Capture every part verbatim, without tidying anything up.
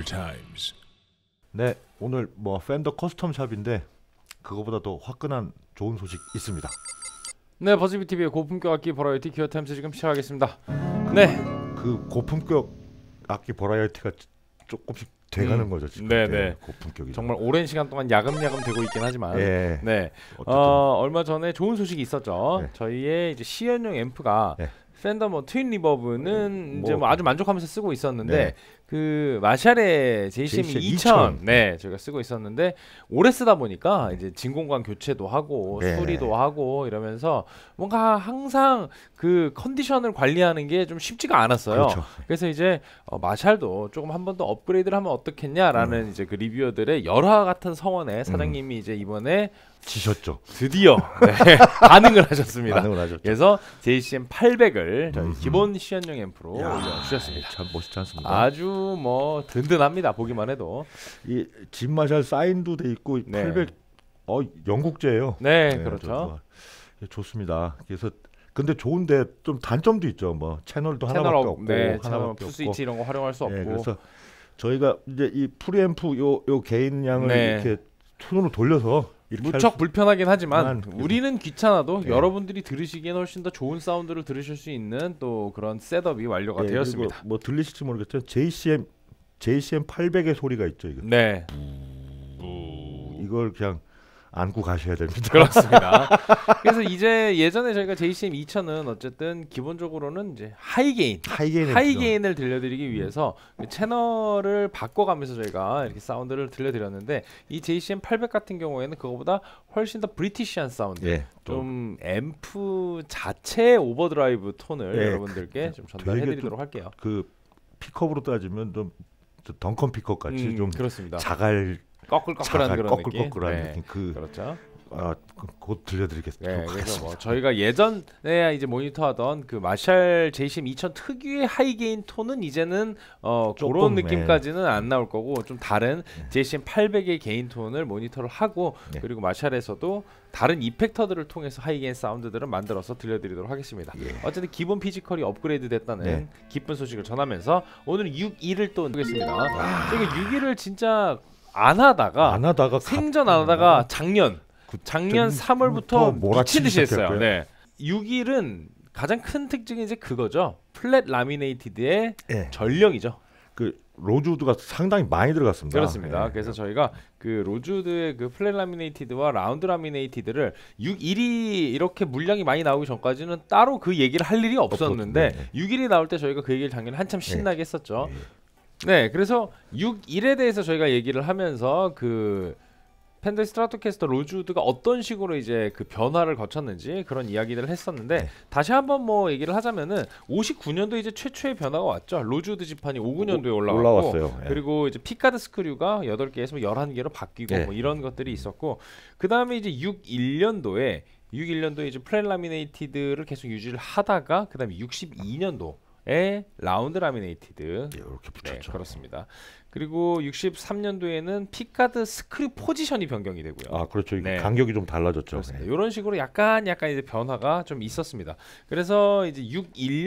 times. 네, 오늘 뭐 팬더 커스텀 샵인데 그거보다 더 화끈한 좋은 소식 있습니다. 네, 버즈비 티비의 고품격 악기 버라이어티 기어 타임즈 지금 시작하겠습니다. 네, 그 고품격 악기 버라이어티가 조금씩 돼가는 음, 거죠 지금. 네, 네. 고품격이 정말 오랜 시간 동안 야금야금 되고 있긴 하지만, 예. 네, 어쨌든 어, 얼마 전에 좋은 소식이 있었죠. 네. 저희의 이제 시연용 앰프가 네. 팬더 뭐 트윈 리버브는 이제 뭐, 뭐 아주 만족하면서 쓰고 있었는데 네. 그 마샬의 제이씨엠 제이씨엠 이천, 이천. 네, 저희가 쓰고 있었는데 오래 쓰다 보니까 이제 진공관 교체도 하고 네. 수리도 하고 이러면서 뭔가 항상 그 컨디션을 관리하는 게 좀 쉽지가 않았어요. 그렇죠. 그래서 이제 어, 마샬도 조금 한 번 더 업그레이드를 하면 어떻겠냐라는 음. 이제 그 리뷰어들의 열화 같은 성원에 사장님이 이제 이번에 지셨죠. 드디어 네, 반응을 하셨습니다. 반응을 하셨죠. 그래서 제이씨엠 팔백을 저희 음흠. 기본 시연용 앰프로 야, 올려주셨습니다. 참 멋있지 않습니까? 아주 뭐 든든합니다. 보기만 해도. 이 진마샬 사인도 돼 있고 네. 팔백 어 영국제예요. 네, 네, 그렇죠. 저, 저, 좋습니다. 그래서 근데 좋은데 좀 단점도 있죠. 뭐 채널도 채널 하나밖에 업, 없고 네, 채널 하나밖에 풀 없고. 스위치 이런 거 활용할 수 없고. 예, 그래서 저희가 이제 이 프리앰프 요, 요 개인 양을 네. 이렇게 손으로 돌려서 이렇게 할 무척 수- 불편하긴 하지만 만- 우리는 귀찮아도 네. 여러분들이 들으시기엔 훨씬 더 좋은 사운드를 들으실 수 있는 또 그런 셋업이 완료가 예, 되었습니다. 그리고 뭐 들리실지 모르겠지만 제이씨엠 제이씨엠 팔백의 소리가 있죠. 이거. 네, 이걸 그냥 안고 가셔야 됩니다. 그렇습니다. 그래서 이제 예전에 저희가 제이씨엠 이천은 어쨌든 기본적으로는 이제 하이게인 하이게인 하이게인을 들려드리기 위해서 그 채널을 바꿔가면서 저희가 이렇게 사운드를 들려드렸는데 이 제이씨엠 팔백 같은 경우에는 그거보다 훨씬 더 브리티시한 사운드, 예, 좀 앰프 자체의 오버드라이브 톤을 예, 여러분들께 좀 전달해드리도록 좀 할게요. 그 픽업으로 따지면 좀, 좀 덩컨 픽업 같이 음, 좀 그렇습니다. 자갈 꺼끌꺼끌한 자갈 그런 느낌. 꺼끌꺼끌한 네, 느낌 그 그렇죠. 아, 그- 곧 들려드리겠습니다. 네, 그래서 뭐 저희가 예전에 이제 모니터하던 그 마샬 제이씨엠 이천 특유의 하이게인 톤은 이제는 어 조금, 그런 느낌까지는 안 나올 거고 좀 다른 제이씨엠 팔백의 게인 톤을 모니터를 하고 네. 그리고 마샬에서도 다른 이펙터들을 통해서 하이게인 사운드들을 만들어서 들려드리도록 하겠습니다. 예. 어쨌든 기본 피지컬이 업그레이드 됐다는 네. 기쁜 소식을 전하면서 오늘 육십이를 또 보겠습니다. 저희가 육십일을 진짜 안 하다가 안 하다가 생전 안 하다가 작년 그- 작년 좀 삼월부터 또 몰아치기 미친 듯이 했어요. 시작했고요. 네. 육십일은 가장 큰 특징이 이제 그거죠. 플랫 라미네이티드의 예. 전령이죠. 그 로즈우드가 상당히 많이 들어갔습니다. 그렇습니다. 예. 그래서 저희가 그 로즈우드의 그 플랫 라미네이티드와 라운드 라미네이티드를 육십일이 이렇게 물량이 많이 나오기 전까지는 따로 그 얘기를 할 일이 없었는데 없었- 네, 네. 육십일이 나올 때 저희가 그 얘기를 작년에 한참 신나게 했었죠. 예. 네, 그래서 육십일에 대해서 저희가 얘기를 하면서 그 팬더 스트라토캐스터 로즈우드가 어떤 식으로 이제 그 변화를 거쳤는지 그런 이야기들을 했었는데 네. 다시 한번 뭐 얘기를 하자면은 오십구 년도 이제 최초의 변화가 왔죠. 로즈우드 지판이 오십구 년도에 올라왔고 올라왔어요. 예. 그리고 이제 피카드 스크류가 여덟 개에서 열한 개로 바뀌고 네. 뭐 이런 것들이 있었고 그다음에 이제 육십일 년도에 육십일 년도에 이제 플랫 라미네이티드를 계속 유지를 하다가 그다음에 육십이 년도에 라운드 라미네이티드 예, 이렇게 네, 붙였죠. 그렇습니다. 그리고 육십삼 년도에는 피카드 스크류 포지션이 변경이 되고요. 아, 그렇죠. 이게 네. 간격이 좀 달라졌죠. 그렇습니다. 예. 이런 식으로 약간 약간 이제 변화가 좀 있었습니다. 그래서 이제 육십일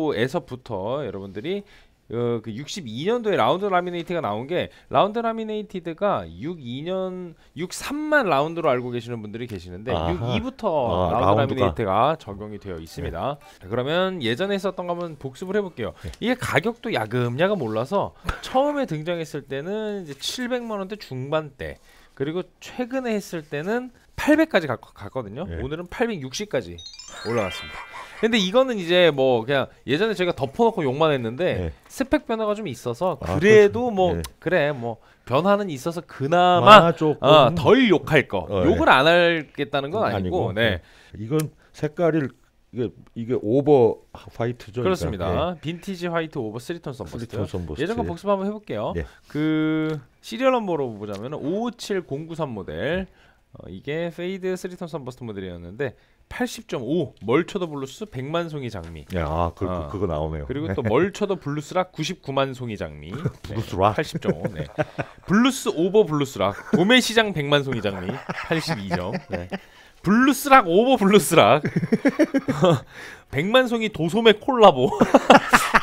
년도에서부터 여러분들이 어, 그 육십이 년도에 라운드 라미네이트가 나온 게 라운드 라미네이티드가 육십이 년 육십삼만 라운드로 알고 계시는 분들이 계시는데 아하. 육십이부터 아, 라운드 라운드가. 라미네이트가 적용이 되어 있습니다. 자, 그러면 예전에 했었던 거 한번 복습을 해볼게요. 네. 이게 가격도 야금야금 올라서 처음에 등장했을 때는 이제 칠백만 원대 중반대 그리고 최근에 했을 때는 팔백까지 가, 갔거든요. 네. 오늘은 팔백육십까지 올라갔습니다. 근데 이거는 이제 뭐 그냥 예전에 제가 덮어놓고 욕만 했는데 네. 스펙 변화가 좀 있어서 아, 그래도 그렇죠. 뭐 네. 그래 뭐 변화는 있어서 그나마 아, 조금 어, 덜 욕할 거 어, 욕을 안 하겠다는 건 아니고, 네 이건 색깔이 이게 이게 오버 화이트죠. 그렇습니다. 그러니까. 빈티지 화이트 오버 쓰리톤 예. 선버스트. 쓰리톤 선버스트. 예전 거 복습 한번 해볼게요. 네. 그 시리얼 넘버로 보자면 오오칠공구삼 모델 어, 이게 페이드 쓰리톤 선버스트 모델이었는데 팔십 점 오 멀초더 블루스 백만 송이 장미 예, 아, 그, 어. 그거 나오네요. 그리고 또 멀초더 블루스락 구십구만 송이 장미 블루스락? 팔십 점 오 네. 블루스 오버 블루스락 도매 시장 백만 송이 장미 팔십이 점 네. 블루스락 오버 블루스락 백만 송이 도소매 콜라보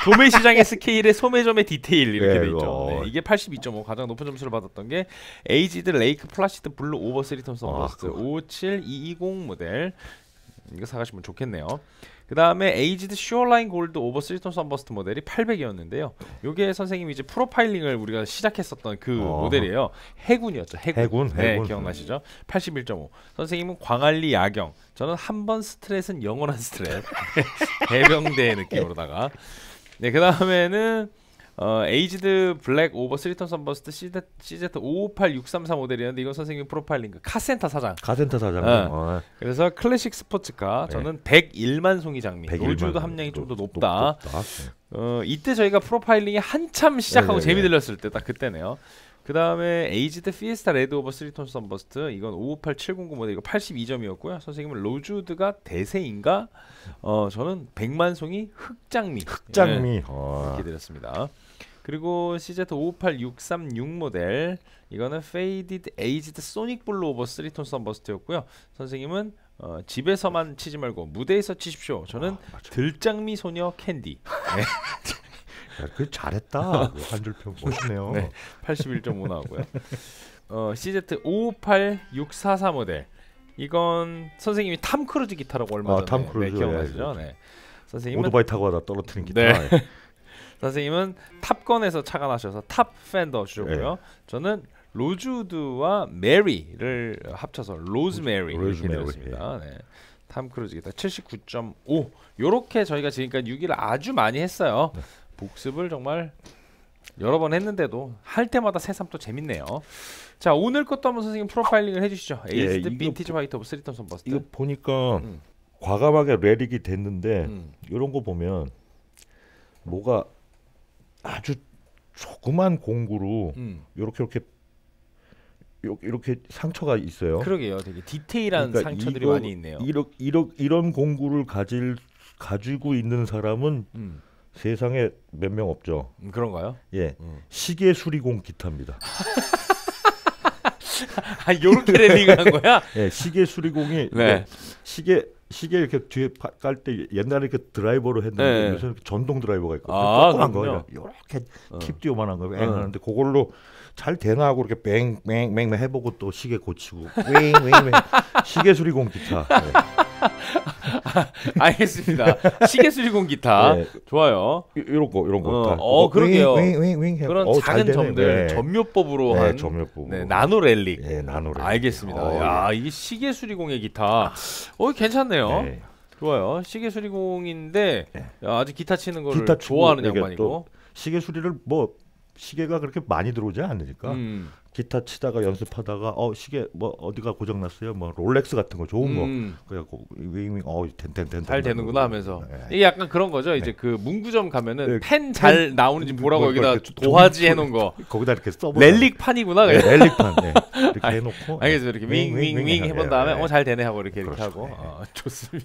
도매 시장의 스케일의 소매점의 디테일 이렇게 네, 돼 있죠. 어. 네, 이게 팔십이 점 오 가장 높은 점수를 받았던 게 에이지드 레이크 플라시드 블루 오버 쓰리 톤 선버스트 아, 오칠이이공 모델. 이거 사가시면 좋겠네요. 그 다음에 에이지드 슈어라인 골드 오버 쓰리 톤 선버스트 모델이 팔백이었는데요. 요게 선생님이 이제 프로파일링을 우리가 시작했었던 그 어. 모델이에요. 해군이었죠. 해군. 해군, 네, 해군. 기억나시죠? 팔십일 점 오. 선생님은 광안리 야경. 저는 한 번 스트렛은 영원한 스트렛. 해병대 느낌으로다가. 네, 그 다음에는 어, 에이지드 블랙 오버 쓰리 톤 선버스트 씨제트 오오팔육삼사 모델이었는데 이건 선생님 프로파일링 카센터 사장. 카센터 사장. 어. 어. 그래서 클래식 스포츠카. 네. 저는 백일만 송이 장미. 백일만 로즈우드 송이. 함량이 좀 더 높- 높다. 높- 높다. 네. 어, 이때 저희가 프로파일링이 한참 시작하고 네네네. 재미 들렸을 때 딱 그때네요. 그 다음에 에이지드 피에스타 레드 오버 쓰리 톤 선버스트 이건 오오팔칠공구 모델 이거 팔십이 점이었고요. 선생님은 로즈우드가 대세인가? 어 저는 백만 송이 흑장미. 흑장미. 네, 어. 이렇게 드렸습니다. 그리고 씨제트 오오팔육삼육 모델 이거는 페이디드 에이지드 소닉 블루 오버 쓰리 톤 선버스트였고요. 선생님은 어, 집에서만 치지 말고 무대에서 치십시오. 저는 아, 맞아. 들장미 소녀 캔디. 네. 야, 그 잘했다. 한 줄 평 멋있네요. 네, 팔십일 점 오 나오고요. 어, 씨제트 오오팔육사사 모델. 이건 선생님이 탐 크루즈 기타라고 얼마 아, 전에 탐 크루즈, 네, 기억나시죠? 예. 네. 선생님은 오토바이 타고 가다 떨어뜨린 기타. 네. 선생님은 탑건에서 차가 나셔서 탑 팬더 주셨고요. 저는 로즈우드와 메리를 합쳐서 로즈메리 이렇게 로즈메리, 드렸습니다. 네. 탐 크루즈 기타 칠십구 점 오. 요렇게 저희가 지금까지 육 위를 아주 많이 했어요. 네. 복습을 정말 여러 번 했는데도 할 때마다 새삼 또 재밌네요. 자, 오늘 것도 한번 선생님 프로파일링을 해주시죠. 예, 에이지드 이거 빈티지 화이트 오브 쓰리 톤 선버스트. 이거 보니까 음. 과감하게 레릭이 됐는데 음. 이런 거 보면 뭐가 아주 조그만 공구로 음. 이렇게 이렇게 요- 이렇게 상처가 있어요. 그러게요. 되게 디테일한 그러니까 상처들이 이거- 많이 있네요. 이런 이런 이런 공구를 가질 가지고 있는 사람은 음. 세상에 몇 명 없죠. 음, 그런가요? 예, 음. 시계 수리공 기타입니다. 아, 요렇게 랩링을 한 거야? 예, 시계 수리공이 네. 시계 시계 이렇게 뒤에 깔 때 옛날에 이렇게 드라이버로 했는데 네. 요새 전동 드라이버가 있거든요. 아, 조그만 그렇군요. 거 이렇게 어. 킵디오만한 거 뺑 어. 하는데 그걸로 잘 되나 하고 이렇게 뺑뺑뺑뺑 해보고 또 시계 고치고 뺑뺑뺑 시계 수리공 기타. 예. 알겠습니다. 시계 수리공 기타. 예. 좋아요. 이- 이런 거 이런 거. 어, 다. 어, 그거 그러게요. 윙, 윙, 윙 해. 그런 어, 잘 작은 되네. 점들 네. 전묘법으로 네, 한 전묘법. 네, 나노 랠릭. 예, 나노 랠릭. 알겠습니다. 어, 야, 이게 시계 수리공의 기타. 어, 괜찮네요. 네. 좋아요. 시계 수리공인데 네. 야, 아주 기타 치는 거를 기타 치고 좋아하는 이게 양반이고. 또 시계 수리를 뭐 시계가 그렇게 많이 들어오지 않으니까 음. 기타 치다가 연습하다가 어 시계 뭐 어디가 고장 났어요? 뭐 롤렉스 같은 거 좋은 거 음. 그래갖고 윙윙 어 텐텐텐 잘 되는구나 하면서 네. 이게 약간 그런 거죠. 이제 그 문구점 가면은 네. 펜 잘 나오는지 보라고 뭐 여기다 이렇게 도화지 종- 해놓은 거. 거기다 이렇게 써보 렐릭 판이구나. 네, 그래. 렐릭판 네. 이렇게 알- 해놓고 알겠어요. 이렇게 윙, 윙, 윙윙윙 윙 해본 예, 다음에 예. 어 잘 되네 하고 이렇게 이렇게 그렇죠. 하고 네. 어, 좋습니다.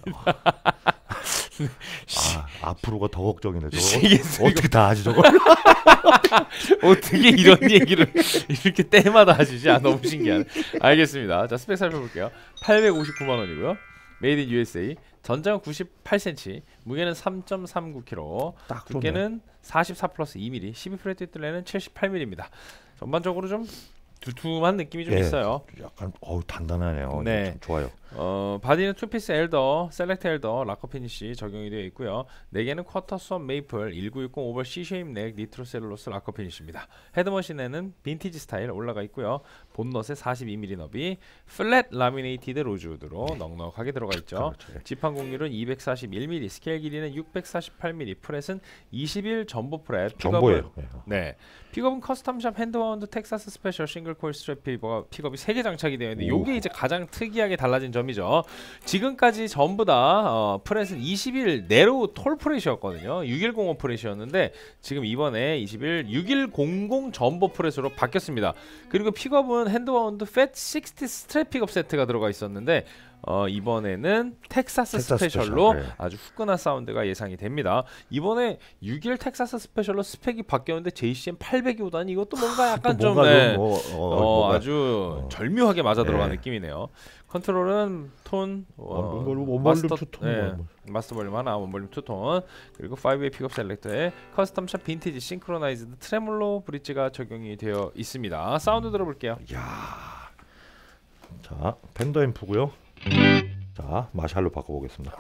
아, 앞으로가 더 걱정이네. 저거 시계 수리공. 어떻게 다 하지 저거? 어떻게 이런 얘기를 이렇게 때마다 하시지? 아, 너무 신기하네. 알겠습니다. 자, 스펙 살펴볼게요. 팔백오십구만 원이고요. 메이드 인 유에스에이. 전장은 구십팔 센티미터, 무게는 삼 점 삼구 킬로그램, 딱 좋네. 두께는 사십사 플러스 이 밀리미터, 십이 프렛 뒷둘레는 칠십팔 밀리미터입니다. 전반적으로 좀 두툼한 느낌이 좀 예. 있어요. 약간 어우 단단하네요. 네. 네. 좋아요. 어, 바디는 투피스 엘더, 셀렉트 엘더, 락커 피니시 적용이 되어 있고요. 네 개는 쿼터 수업 메이플, 천구백육십 오버 C 쉐임 넥 니트로 셀룰로스 락커 피니시입니다. 헤드머신에는 빈티지 스타일 올라가 있고요. 본넛에 사십이 밀리미터 너비, 플랫 라미네이티드 로즈우드로 넉넉하게 들어가 있죠. 그렇죠. 지판 공률은 이백사십일 밀리미터, 스케일 길이는 육백사십팔 밀리미터, 프렛은 이십일 점보 프렛. 정보예요. 네. 네, 픽업은 커스텀샵 핸드와운드 텍사스 스페셜 싱글 코일 스트랩 픽업, 픽업이 세 개 장착이 되어 있는데 오. 요게 이제 가장 특이하게 달라진 점이죠. 지금까지 전부 다 어, 프렛은 이십일 네로 톨 프렛이었거든요. 육백십오 프렛이었는데 지금 이번에 이십일 육백십 점보 프렛으로 바뀌었습니다. 그리고 픽업은 핸드와운드 팻 식스티 스트랩 픽업 세트가 들어가 있었는데 어, 이번에는 텍사스, 텍사스 스페셜로 스페셜, 네. 아주 후끈한 사운드가 예상이 됩니다. 이번에 육십일 텍사스 스페셜로 스펙이 바뀌었는데 제이씨엠 팔백이 오다니 이것도 뭔가 약간 또 좀, 뭔가 네. 좀 뭐, 어, 어, 뭐가- 아주 어. 절묘하게 맞아 들어간 네. 느낌이네요. 컨트롤은 톤, 어, 원볼륨, 원볼륨, 마스터, 투톤, 예, 뭐. 마스터 볼륨 하나, 원볼륨 투톤, 그리고 파이브 웨이 픽업 셀렉터에 커스텀샵 빈티지 싱크로나이즈드 트레몰로 브릿지가 적용이 되어 있습니다. 사운드 들어볼게요. 야, 자 팬더 앰프고요. 자 마샬로 바꿔보겠습니다.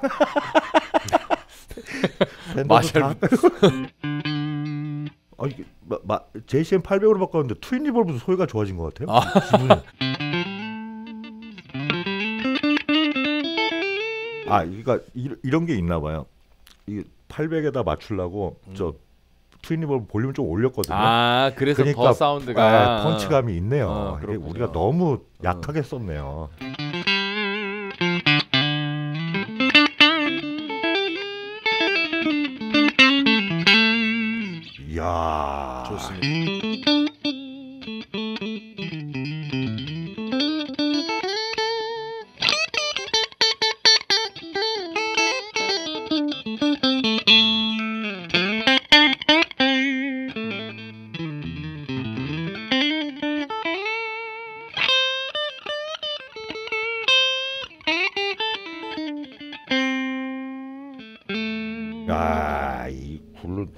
마샬. 아 이게 마, 마, 제이씨엠 팔백으로 바꿨는데 트윈 리볼브도 소리가 좋아진 것 같아요. 아. 기분이. 아, 그러니까 이, 이런 게 있나 봐요. 이게 팔백에다 맞추려고 음. 저 트윈 리볼브 볼륨을 좀 올렸거든요. 아, 그래서 그러니까 더 사운드가 아, 펀치감이 있네요. 어, 이게 그렇군요. 우리가 너무 약하게 썼네요. 이야, 좋습니다. 야, 이 굴른.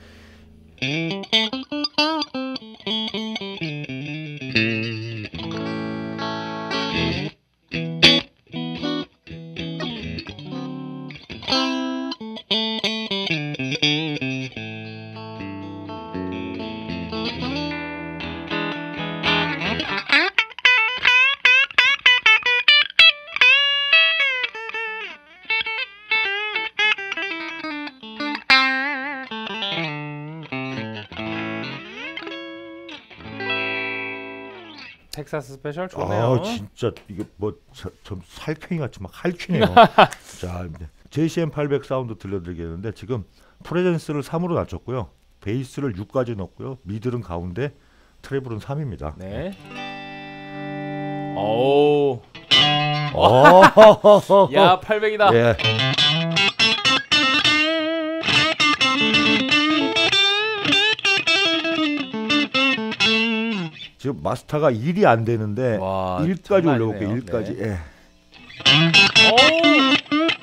텍사스 스페셜 좋네요. 아 진짜 이게 뭐좀 살쾡이 같이 막 할퀴네요. 자 이제 제이씨엠 팔백 사운드 들려드리겠는데 지금 프레젠스를 삼으로 낮췄고요. 베이스를 육까지 넣었고요. 미들은 가운데, 트래블은 삼입니다. 네. 오. 어. 야, 팔백이다. 예. 지금 마스터가 일이 안 되는데 와, 일까지 장난 올려볼게요. 아니네요. 일까지. 네. 예. 오.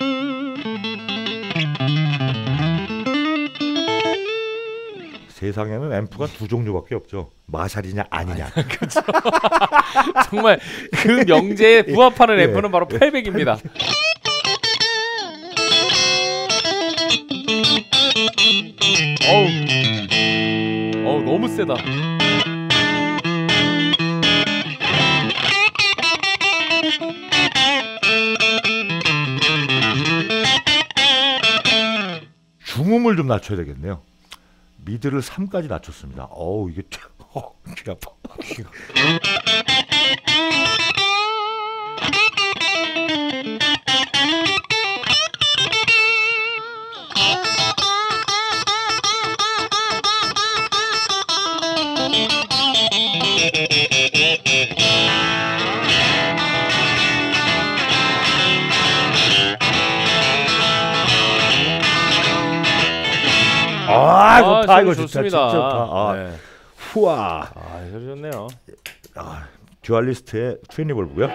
세상에는 앰프가 두 종류밖에 없죠. 마샬이냐 아니냐. 정말 그 명제에 부합하는 예. 앰프는 바로 팔백입니다. 어우. 어우, 너무 세다. 중음을 좀 낮춰야 되겠네요. 미드를 삼까지 낮췄습니다. 어우 이게 어, 귀 아파. 귀가. 아, 좋다. 이거 좋다. 좋습니다. 진짜 좋다. 아, 네. 후아. 아, 이 소리 좋네요. 아, 듀얼리스트의 트윈 리볼브고요.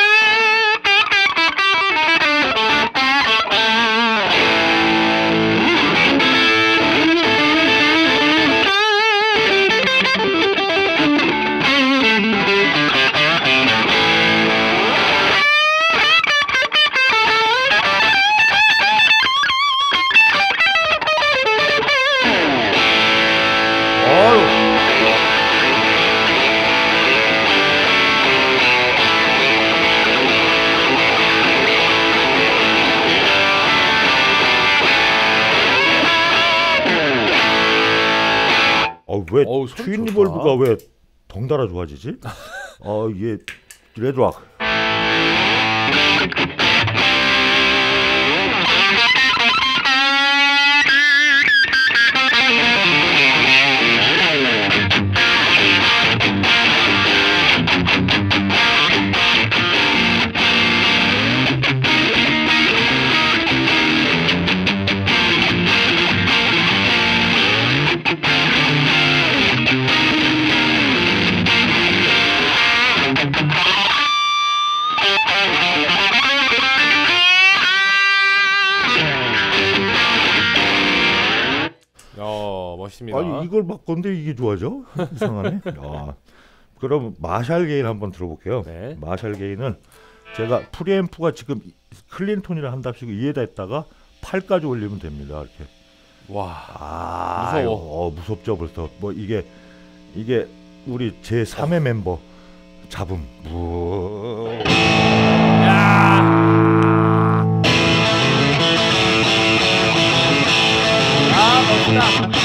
어, 왜 어우, 소리 트윈 좋다. 리볼브가 왜 덩달아 좋아지지? 어, 이게 레드락. 멋있습니다. 아니 이걸 바꿨는데 이게 좋아져? 이상하네. 야, 그럼 마샬 게인 한번 들어볼게요. 네. 마샬 게인은 제가 프리앰프가 지금 클린톤이라 한답시고 이에다 했다가 팔까지 올리면 됩니다. 이렇게. 와, 아, 무서워. 어, 무섭죠 벌써. 뭐 이게 이게 우리 제 삼의 멤버 잡음. 무... 야! 아, 멋있다.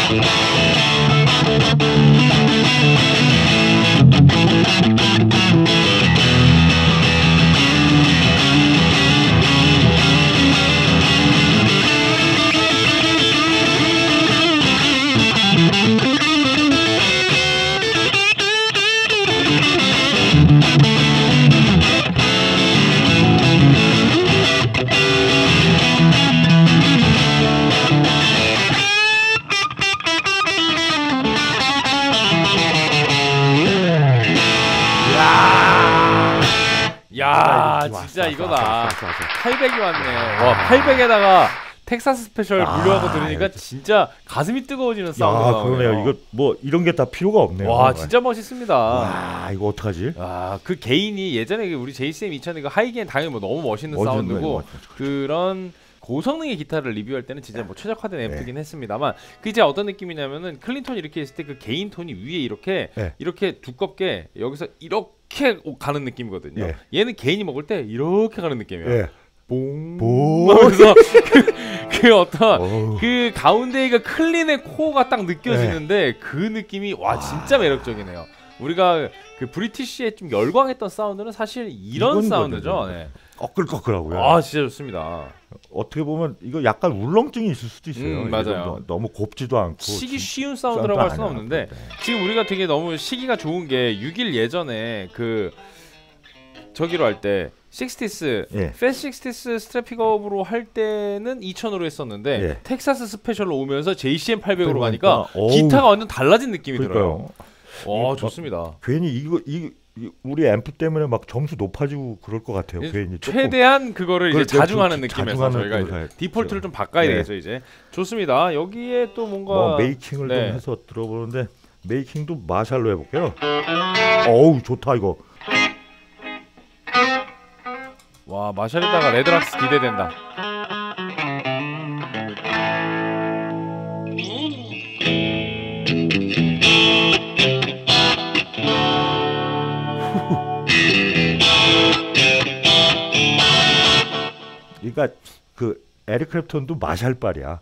야, 진짜 이거다. 팔백이 왔네. 와, 팔백에다가 텍사스 스페셜 아, 물려하고 들으니까 이거 진짜 가슴이 뜨거워지는 사운드가 야, 그러네요. 이거 뭐 이런 게 다 필요가 없네요. 와, 진짜 멋있습니다. 와, 이거 어떡하지? 아, 그 개인이 예전에 우리 제이씨엠 이천이 그 하이게인 당연히 뭐 너무 멋있는 멋있는 사운드고 거예요, 멋있는 그런 고성능의 기타를 리뷰할 때는 진짜 뭐 최적화된 앰프긴 했습니다만 그 이제 어떤 느낌이냐면은 클린톤이 이렇게 했을 때 그 개인 톤이 위에 이렇게 네. 이렇게 두껍게 여기서 이렇게 가는 느낌이거든요. 예. 얘는 개인이 먹을 때 이렇게 가는 느낌이에요. 예. 봉. 봉. 그래서 그, 그 어떤 어우. 그 가운데가 클린의 코어가 딱 느껴지는데 그 느낌이 와 진짜 매력적이네요. 우리가 그 브리티시에 좀 열광했던 사운드는 사실 이런 이건 사운드죠. 거죠. 네. 꺼끌꺼끌하고요. 아 진짜 좋습니다. 어떻게 보면 이거 약간 울렁증이 있을 수도 있어요. 음, 맞아요. 이거 너무 곱지도 않고 시기 진- 쉬운 사운드라고 할 수는 아니야. 없는데 네. 지금 우리가 되게 너무 시기가 좋은 게 육 일 예전에 그 저기로 할 때 식스티스 예. 패스 식스티스 스트랩픽업으로 할 때는 이천으로 했었는데 예. 텍사스 스페셜로 오면서 제이씨엠 팔백으로 그러니까, 가니까 어우. 기타가 완전 달라진 느낌이 들어요. 그러니까요. 와 이거 좋습니다. 괜히 이거 이, 이 우리 앰프 때문에 막 점수 높아지고 그럴 것 같아요. 괜히 조금. 최대한 그거를 이제 그걸 자중하는 좀 느낌에서 자중하는 저희가 걸로 이제 가야 디폴트를 되죠. 좀 바꿔야 네. 되겠죠 이제. 좋습니다. 여기에 또 뭔가 뭐 메이킹을 네. 좀 해서 들어보는데 메이킹도 마샬로 해볼게요. 어우 좋다 이거. 와 마샬에다가 레드락스 기대된다. 그러니까 그 에릭 크랩톤도 마샬빨이야.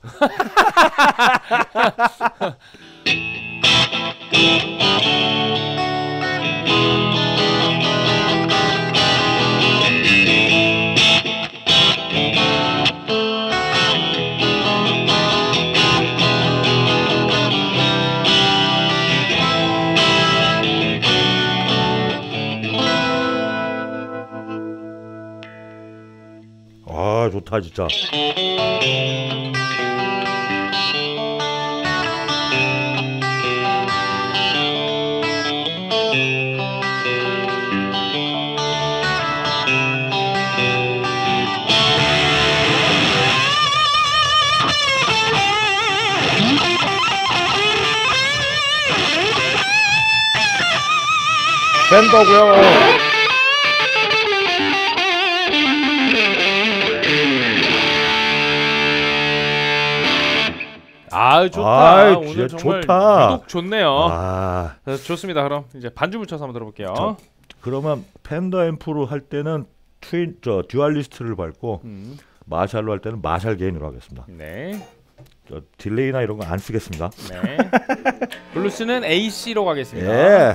아 좋다 진짜. 팬더고요. 아 좋다. 아이, 오늘 진짜 정말 좋다. 유독 좋네요. 아 자, 좋습니다. 그럼 이제 반주 묻혀서 한번 들어볼게요. 저- 그러면 팬더 앰프로 할 때는 트윈 저 듀얼리스트를 밟고 음, 마샬로 할 때는 마샬 게인으로 하겠습니다. 네, 저 딜레이나 이런 거 안 쓰겠습니다. 네. 블루스는 에이씨로 가겠습니다. 예.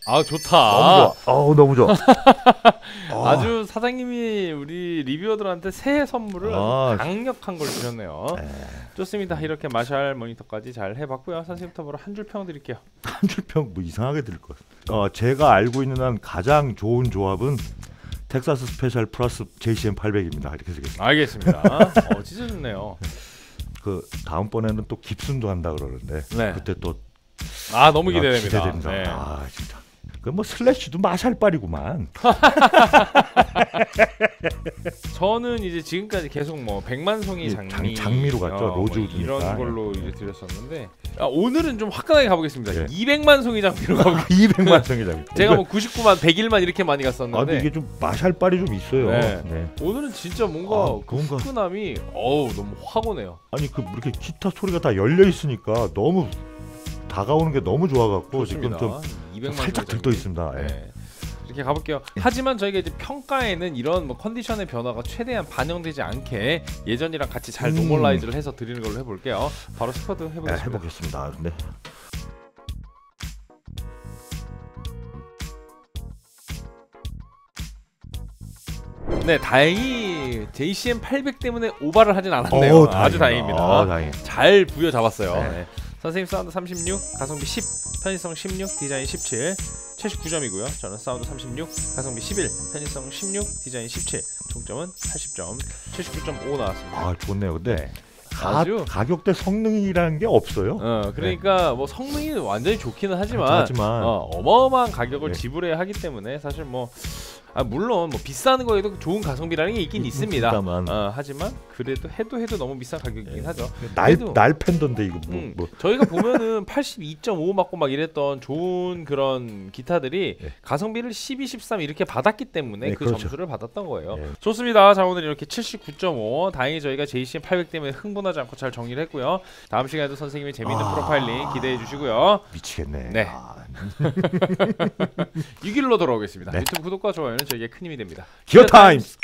아 너무 좋다. 좋아. 어우 너무 좋아. 아, 아주 사장님이 우리 리뷰어들한테 새해 선물을 아. 아주 강력한 걸 주셨네요. 에, 좋습니다. 이렇게 마샬 모니터까지 잘 해봤고요. 선생님부터 바로 한 줄 평 드릴게요. 한 줄평 뭐 이상하게 들을 것 같아. 어, 제가 알고 있는 한 가장 좋은 조합은 텍사스 스페셜 플러스 제이씨엠 팔백입니다. 이렇게 쓰겠습니다. 알겠습니다. 어, 진짜 좋네요. 그 다음번에는 또 깁슨도 한다 그러는데 네. 그때 또 아 너무 아, 기대됩니다. 기대됩니다. 네. 아 진짜. 그 뭐 슬래시도 마샬빨이구만. 저는 이제 지금까지 계속 뭐 백만 송이 예, 장미, 장- 장미로 갔죠. 뭐 로즈우드니까. 이런 걸로 이제 드렸었는데 아, 오늘은 좀 화끈하게 가보겠습니다. 예. 이백만 송이 장미로 가보겠습니다. 이백만 성이장. 제가 뭐 구십구만, 백일만 이렇게 많이 아, 근데 갔었는데 이게 좀 마샬빨이 좀 있어요. 네. 네. 오늘은 진짜 뭔가 아, 그 뭔가- 후끈함이 어우 너무 확 오네요. 아니 그 이렇게 기타 소리가 다 열려 있으니까 너무 다가오는 게 너무 좋아갖고 지금 좋습니다. 좀 이백만 살짝 송이 들떠 장미. 있습니다. 예. 네. 이렇게 가볼게요. 하지만 저희가 이제 평가에는 이런 뭐 컨디션의 변화가 최대한 반영되지 않게 예전이랑 같이 잘 음. 노멀라이즈를 해서 드리는 걸로 해볼게요. 바로 스쿼드 네, 해보겠습니다. 해보겠습니다. 네. 네, 다행히 제이씨엠 팔백 때문에 오바를 하진 않았네요. 어, 아주 다행입니다. 다행입니다. 어, 다행. 잘 부여 잡았어요. 네. 네. 선생님 사운드 삼십육, 가성비 십, 편의성 십육, 디자인 십칠, 최식 구 점이고요. 저는 사운드 삼십육, 가성비 십일, 편의성 십육, 디자인 십칠, 총점은 팔십 점, 칠십구 점 오 나왔습니다. 아 좋네요. 근데 네. 가, 아주 가격대 성능이라는 게 없어요. 어, 그러니까 뭐 성능이 완전히 좋기는 하지만, 하지만 어, 어마어마한 가격을 네. 지불해야 하기 때문에 사실 뭐 아, 물론 뭐 비싼 거에도 좋은 가성비라는 게 있긴 있습니다. 있습니다만. 어, 하지만 그래도 해도 해도 너무 비싼 가격이긴 네. 하죠. 날 그래도- 날 팬던데 이거 뭐, 음, 뭐. 저희가 보면은 팔십이 점 오 맞고 막 이랬던 좋은 그런 기타들이 네. 가성비를 십이, 십삼 이렇게 받았기 때문에 네, 그 그렇죠. 점수를 받았던 거예요. 네. 좋습니다. 자 오늘 이렇게 칠십구 점 오 다행히 저희가 제이씨엠 팔백 때문에 흥분하지 않고 잘 정리를 했고요. 다음 시간에도 선생님의 재미있는 아. 프로파일링 기대해 주시고요. 미치겠네. 네. 아, 육 일로 돌아오겠습니다. 네. 유튜브 구독과 좋아요는 저에게 큰 힘이 됩니다. 기어 타임스.